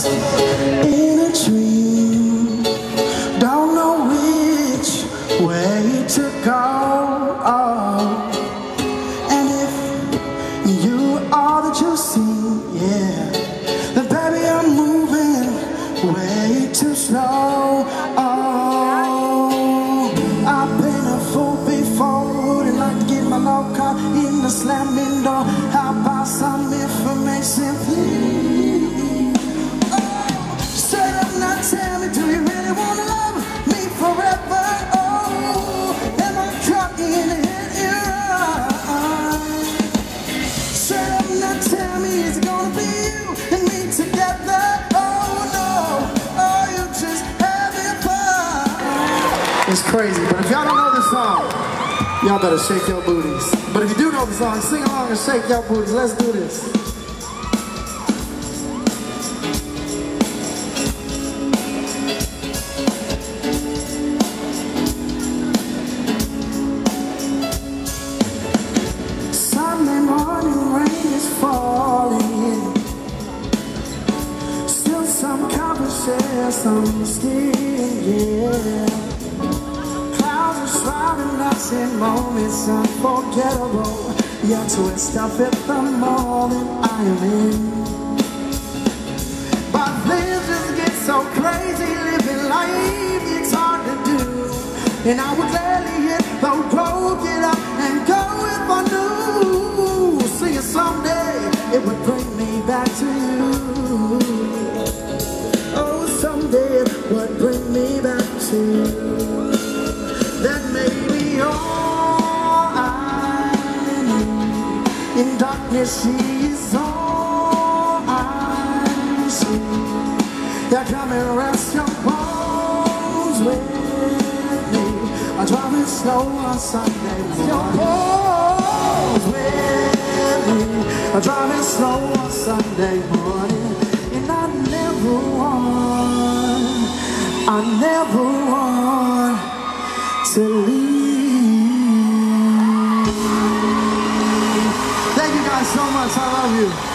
In a dream, don't know which way to go. And if you are that you see, yeah, then baby I'm moving way too slow. I've been a fool before, wouldn't like to get my love caught in the slamming door. How about some information, please? Straight up now tell me, do you really wanna love me forever? Am I caught in your eyes? Straight up now tell me, is it gonna be you and me together? Oh no, oh you just having fun. It's crazy, but if y'all don't know this song, y'all better shake your booties. But if you do know the song, sing along and shake your booties. Let's do this. Sunday morning rain is falling. Still some conversation, some skin, yeah. In moments unforgettable, yet twist up at the moment I am in. But things just get so crazy, living life it's hard to do. And I would gladly hit the road, get up and go if I knew. See you someday, it would bring me back to you. Oh, someday it would bring me back to you. That may be all I need. In darkness she is all I see. Yeah, come and rest your bones with me. I'm driving slow on Sunday morning. Your bones with me. I'm driving slow on Sunday morning. And I never want to leave. Thank you guys so much. I love you.